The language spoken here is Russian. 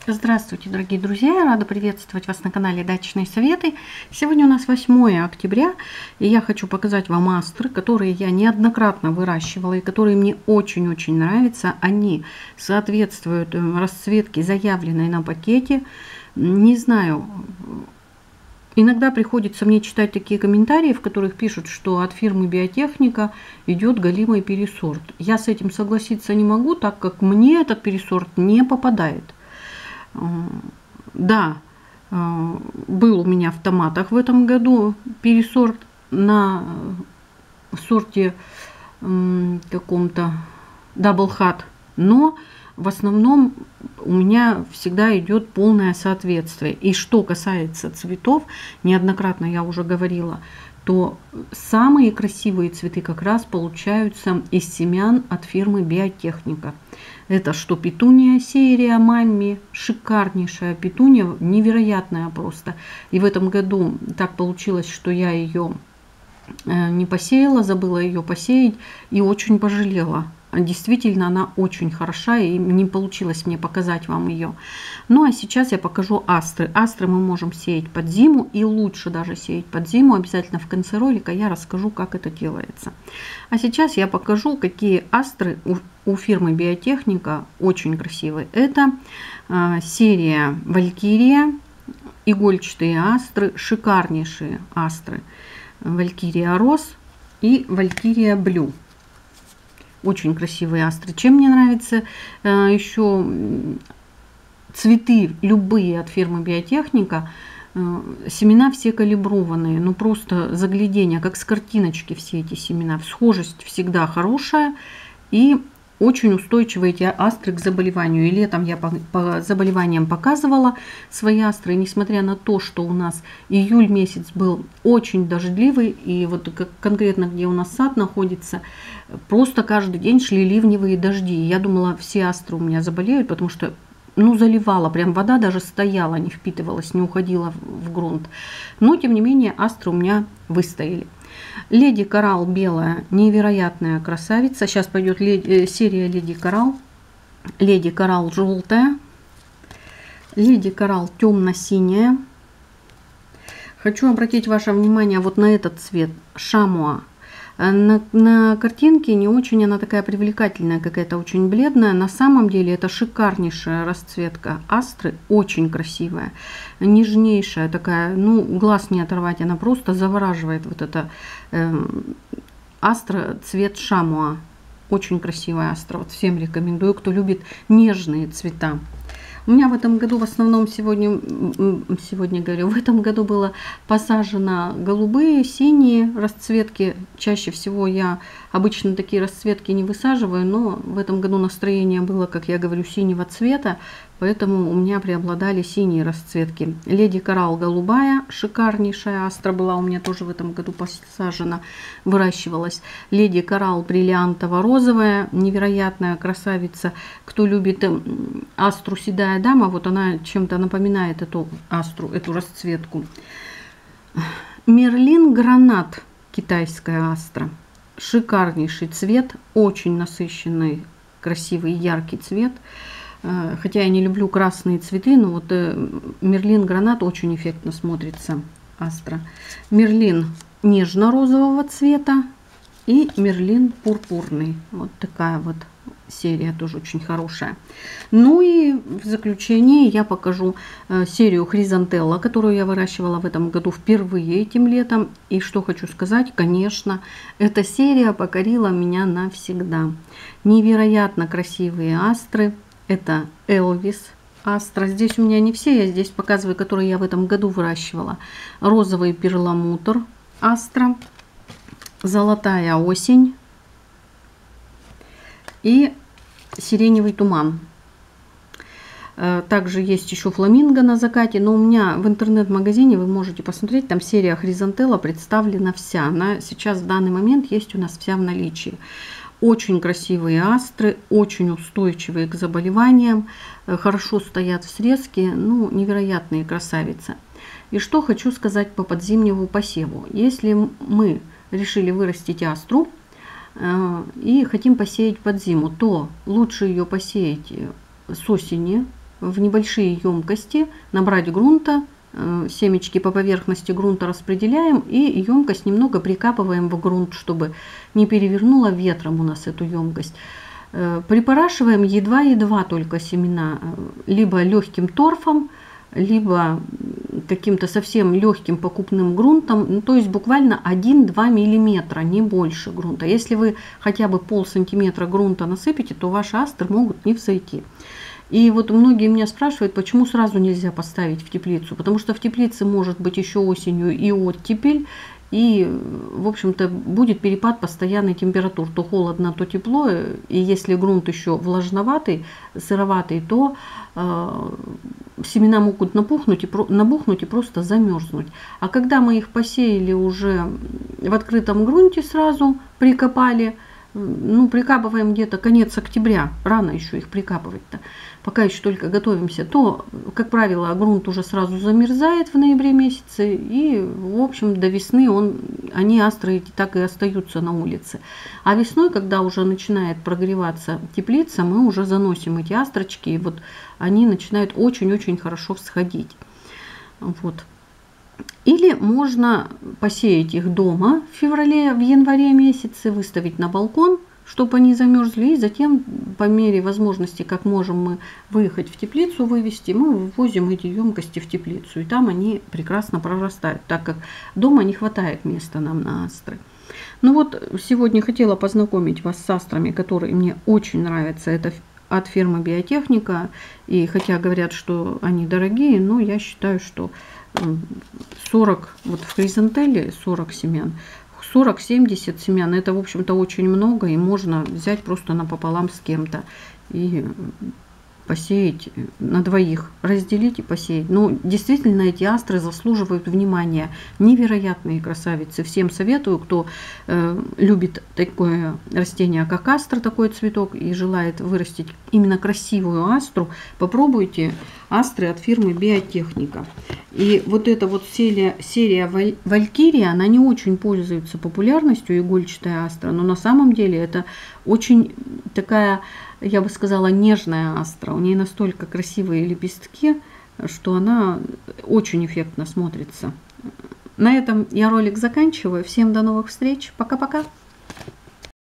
Здравствуйте, дорогие друзья! Я рада приветствовать вас на канале Дачные советы. Сегодня у нас 8 октября, и я хочу показать вам астры, которые я неоднократно выращивала и которые мне очень-очень нравятся. Они соответствуют расцветке, заявленной на пакете. Не знаю, иногда приходится мне читать такие комментарии, в которых пишут, что от фирмы Биотехника идет галимый пересорт. Я с этим согласиться не могу, так как мне этот пересорт не попадает. Да, был у меня в томатах в этом году пересорт на сорте каком-то Double Hat, но в основном у меня всегда идет полное соответствие. И что касается цветов, неоднократно я уже говорила, то самые красивые цветы как раз получаются из семян от фирмы Биотехника. Это что петуния серия Мамми, шикарнейшая петуния, невероятная просто. И в этом году так получилось, что я ее не посеяла, забыла ее посеять и очень пожалела. Действительно, она очень хороша, и не получилось мне показать вам ее. Ну а сейчас я покажу астры. Астры мы можем сеять под зиму, и лучше даже сеять под зиму. Обязательно в конце ролика я расскажу, как это делается. А сейчас я покажу, какие астры у фирмы Биотехника очень красивые. Это серия Валькирия, игольчатые астры, шикарнейшие астры. Валькирия Рос и Валькирия Блю. Очень красивые астры. Чем мне нравятся еще цветы любые от фирмы Биотехника, семена все калиброванные, ну просто заглядение, как с картиночки все эти семена. Схожесть всегда хорошая и очень устойчивые эти астры к заболеванию. И летом я по заболеваниям показывала свои астры. И несмотря на то, что у нас июль месяц был очень дождливый, и вот конкретно где у нас сад находится, просто каждый день шли ливневые дожди. И я думала, все астры у меня заболеют, потому что заливала, прям вода даже стояла, не впитывалась, не уходила в грунт. Но тем не менее астры у меня выстояли. Леди Коралл белая, невероятная красавица. Сейчас пойдет серия Леди Коралл. Леди Коралл желтая. Леди Коралл темно-синяя. Хочу обратить ваше внимание вот на этот цвет, шамуа. На картинке не очень она такая привлекательная, какая-то очень бледная. На самом деле это шикарнейшая расцветка астры, очень красивая, нежнейшая такая, глаз не оторвать, она просто завораживает. Вот эта астра, цвет шамуа, очень красивая астра, вот всем рекомендую, кто любит нежные цвета. У меня в этом году в основном сегодня говорю, в этом году было посажено голубые, синие расцветки. Чаще всего я обычно такие расцветки не высаживаю, но в этом году настроение было, как я говорю, синего цвета, поэтому у меня преобладали синие расцветки. Леди Коралл голубая, шикарнейшая астра была у меня тоже в этом году посажена, выращивалась. Леди Коралл бриллиантово-розовая, невероятная красавица. Кто любит астру седая дама, вот она чем-то напоминает эту астру, эту расцветку. Мерлин гранат, китайская астра. Шикарнейший цвет, очень насыщенный, красивый, яркий цвет. Хотя я не люблю красные цветы, но вот Мерлин гранат очень эффектно смотрится, астра. Мерлин нежно-розового цвета и Мерлин пурпурный. Вот такая вот серия, тоже очень хорошая. Ну и в заключение я покажу серию Хризантелла, которую я выращивала в этом году впервые этим летом. И что хочу сказать, конечно, эта серия покорила меня навсегда. Невероятно красивые астры. Это Элвис астра. Здесь у меня не все, я здесь показываю, которые я в этом году выращивала. Розовый перламутр астра. Золотая осень. И сиреневый туман. Также есть еще фламинго на закате, но у меня в интернет-магазине вы можете посмотреть, там серия Хризантелла представлена вся. Она сейчас в данный момент есть у нас вся в наличии. Очень красивые астры, очень устойчивые к заболеваниям, хорошо стоят в срезке, невероятные красавицы. И что хочу сказать по подзимнему посеву. Если мы решили вырастить астру, и хотим посеять под зиму, то лучше ее посеять с осени, в небольшие емкости, набрать грунта, семечки по поверхности грунта распределяем и емкость немного прикапываем в грунт, чтобы не перевернуло ветром у нас эту емкость. Припорашиваем едва-едва только семена, либо легким торфом, либо каким-то совсем легким покупным грунтом, ну, то есть буквально 1-2 миллиметра, не больше грунта. Если вы хотя бы полсантиметра грунта насыпете, то ваши астры могут не взойти. И вот многие меня спрашивают, почему сразу нельзя поставить в теплицу. Потому что в теплице может быть еще осенью и оттепель, и, в общем-то, будет перепад постоянной температур. То холодно, то тепло. И если грунт еще влажноватый, сыроватый, то семена могут набухнуть и просто замерзнуть. А когда мы их посеяли уже в открытом грунте сразу, прикопали, ну, прикапываем где-то конец октября, рано еще их прикапывать-то, пока еще только готовимся, то, как правило, грунт уже сразу замерзает в ноябре месяце, и, в общем, до весны они, астры, так и остаются на улице. А весной, когда уже начинает прогреваться теплица, мы уже заносим эти астрочки, и вот они начинают очень-очень хорошо всходить. Вот. Или можно посеять их дома в феврале, в январе месяце, выставить на балкон, чтобы они замерзли, и затем по мере возможности, как можем мы выехать в теплицу, вывести, мы вывозим эти емкости в теплицу, и там они прекрасно прорастают, так как дома не хватает места нам на астры. Ну вот, сегодня хотела познакомить вас с астрами, которые мне очень нравятся. Это от фирмы Биотехника, и хотя говорят, что они дорогие, но я считаю, что 40, вот в хризантелле 40 семян, 40-70 семян, это, в общем-то, очень много, и можно взять просто напополам с кем-то и посеять на двоих, разделить и посеять. Ну, действительно, эти астры заслуживают внимания. Невероятные красавицы. Всем советую, кто любит такое растение, как астра, такой цветок, и желает вырастить именно красивую астру, попробуйте астры от фирмы Биотехника. И вот эта вот серия Валькирия, она не очень пользуется популярностью, игольчатая астра, но на самом деле это очень такая, я бы сказала, нежная астра. У нее настолько красивые лепестки, что она очень эффектно смотрится. На этом я ролик заканчиваю. Всем до новых встреч. Пока-пока.